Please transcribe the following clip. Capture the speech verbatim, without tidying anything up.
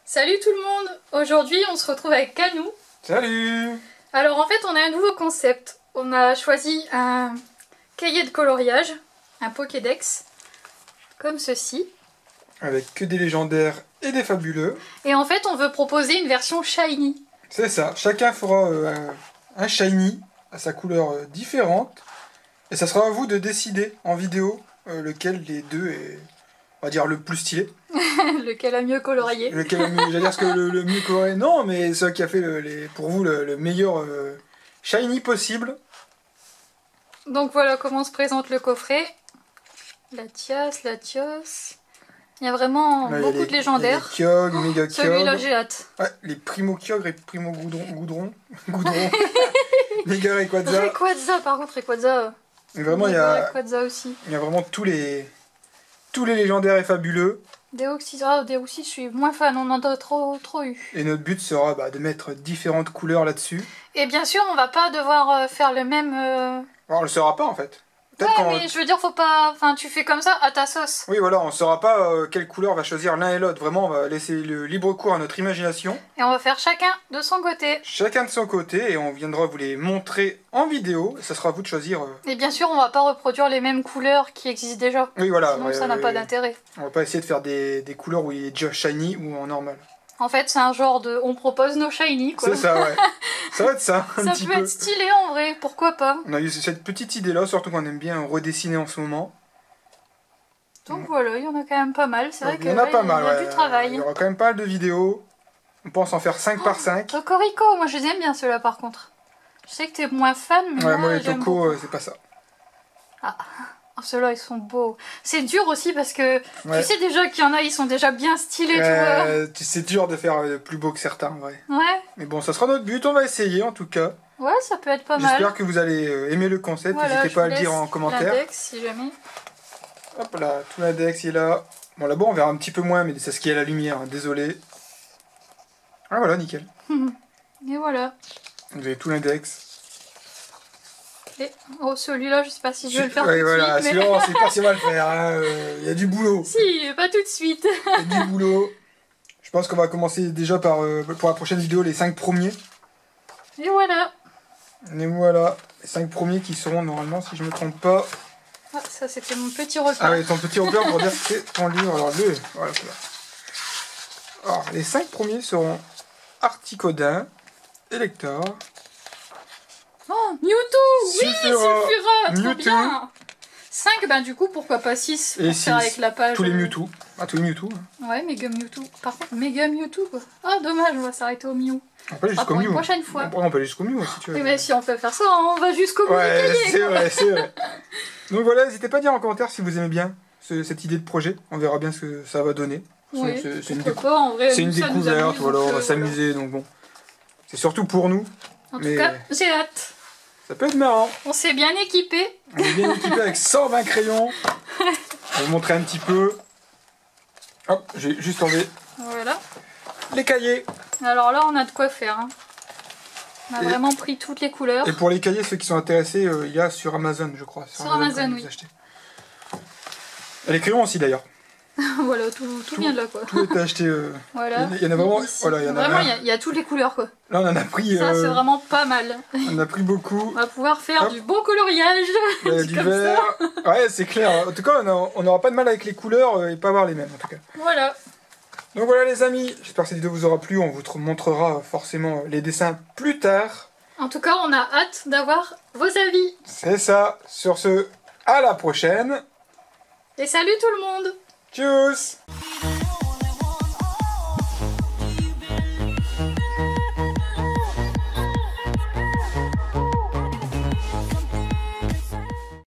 Salut tout le monde! Aujourd'hui on se retrouve avec Canou. Salut! Alors en fait on a un nouveau concept. On a choisi un cahier de coloriage, un Pokédex, comme ceci. Avec que des légendaires et des fabuleux. Et en fait on veut proposer une version shiny. C'est ça, chacun fera euh, un, un shiny à sa couleur euh, différente. Et ça sera à vous de décider en vidéo euh, lequel des deux est, on va dire, le plus stylé. Lequel a mieux colorié. Lequel a mieux, j'allais dire ce que le, le mieux coloré. Non, mais celui qui a fait le, les, pour vous le, le meilleur euh, shiny possible. Donc voilà comment se présente le coffret. La Tias, la Tios. Il y a vraiment Là, beaucoup les, de légendaires. Les Kyogre, méga Kyogre. Celui-là j'ai hâte. Ouais, les Primo Kyogre et Primo Goudron. Goudron. Goudron. Méga Rayquaza. Rayquaza par contre, Rayquaza. Mais vraiment, il y a, Rayquaza aussi. il y a vraiment tous les, tous les légendaires et fabuleux. Deoxys, ah, Deoxys, je suis moins fan, on en a trop, trop eu. Et notre but sera bah, de mettre différentes couleurs là-dessus. Et bien sûr, on va pas devoir euh, faire le même... Euh... Alors, on le saura pas en fait. Ouais, mais je veux dire, faut pas... Enfin, tu fais comme ça à ta sauce. Oui, voilà, on saura pas euh, quelle couleur va choisir l'un et l'autre. Vraiment, on va laisser le libre cours à notre imagination. Et on va faire chacun de son côté. Chacun de son côté, et on viendra vous les montrer en vidéo. Ça sera à vous de choisir. Euh... Et bien sûr, on va pas reproduire les mêmes couleurs qui existent déjà. Oui, voilà. Sinon, ouais, ça n'a ouais, pas ouais. d'intérêt. On va pas essayer de faire des, des couleurs où il est déjà shiny ou en normal. En fait, c'est un genre de... On propose nos shiny, quoi. C'est ça, ouais. Ça va être ça, un Ça petit peut peu. être stylé, en vrai. Pourquoi pas? On a eu cette petite idée-là, surtout qu'on aime bien redessiner en ce moment. Donc voilà, il y en a quand même pas mal. C'est vrai Il que y en a là, pas il y a mal, ouais. du travail. Il y aura quand même pas mal de vidéos. On pense en faire cinq par cinq. Cocorico, moi je les aime bien ceux-là par contre. Je sais que t'es moins fan, mais Ouais, moi, moi les j'aime tocos, beaucoup. euh, c'est pas ça. Ah, oh, ceux-là ils sont beaux. C'est dur aussi parce que Ouais. tu sais déjà qu'il y en a, ils sont déjà bien stylés, tu vois. Euh, tu- c'est dur de faire euh, plus beau que certains, en vrai. Ouais, Mais bon, ça sera notre but, on va essayer en tout cas. ouais, ça peut être pas mal. J'espère que vous allez euh, aimer le concept. Voilà, N'hésitez je pas à vous le dire laisse en commentaire. l'index, si jamais. Hop là, tout l'index est là. Bon, là-bas on verra un petit peu moins, mais c'est ce qui est à la lumière, hein, désolé. Ah voilà, nickel. Et voilà. Vous avez tout l'index. Et oh, celui-là, je sais pas si je vais le faire Ouais, tout de voilà, suite. celui-là, on sait pas si on va le faire. hein, euh, Il y a du boulot. Si, pas tout de suite. Il y a du boulot. Je pense qu'on va commencer déjà par, euh, pour la prochaine vidéo, les cinq premiers. Et voilà. Et voilà, les cinq premiers qui seront normalement, si je me trompe pas. Ah, ça c'était mon petit repas. Ah ouais, ton petit repère pour dire que c'est ton livre. Alors, le, voilà, voilà. Alors, les cinq premiers seront Articodin, Elector, Oh, Mewtwo. Oui, Sulfura, Sulfura, trop Mewtwo. bien. cinq, ben du coup, pourquoi pas six Et pour faire six. avec la page. tous les euh, Mewtwo. Ah, tous les Mewtwo. Ouais, Mega Mewtwo. Par contre, Mega Mewtwo, quoi. Ah, dommage, on va s'arrêter au Mew. On peut aller Ah, jusqu'au pour une Mew. prochaine fois. On peut- on peut aller jusqu'au Mew si tu veux. Oui, mais si on peut faire ça, on va jusqu'au bout du Ouais, cahier, c'est quoi. vrai, c'est vrai. Donc voilà, n'hésitez pas à dire en commentaire si vous aimez bien ce- cette idée de projet. On verra bien ce que ça va donner. Oui, C'est c'est une, pourquoi décou- pas, en vrai, c'est une nous, ça nous découverte, amuse, voilà, donc, on euh, va s'amuser, donc bon. C'est surtout pour nous, En mais tout cas, j'ai hâte. ça peut être marrant. On s'est bien équipés. On est bien équipé avec cent vingt crayons. On va vous montrer un petit peu. Hop, j'ai juste enlevé Voilà. les cahiers. Alors là, on a de quoi faire. Hein. On a Et- vraiment pris toutes les couleurs. Et pour les cahiers, ceux qui sont intéressés, euh, il y a sur Amazon, je crois. Sur Amazon, quand oui. vous achetez. Et les crayons aussi d'ailleurs. Voilà, tout, tout Tout- vient de là, quoi. Tout est acheté. euh, Voilà. Il y en a vraiment. Ici. Voilà, il y en a. Vraiment, il y a- il y, a toutes les couleurs, quoi. Là, on en a pris. Ça, c'est euh, vraiment pas mal. on a pris beaucoup. On va pouvoir faire Hop. du bon coloriage. Il y a Dit du comme vert. Ouais, c'est clair. En tout cas, on n'aura pas de mal avec les couleurs euh, et pas avoir les mêmes en tout cas. Voilà. Donc voilà les amis, j'espère que cette vidéo vous aura plu. On vous montrera forcément les dessins plus tard. En tout cas, on a hâte d'avoir vos avis. C'est ça. Sur ce, à la prochaine. Et salut tout le monde! Tchuss!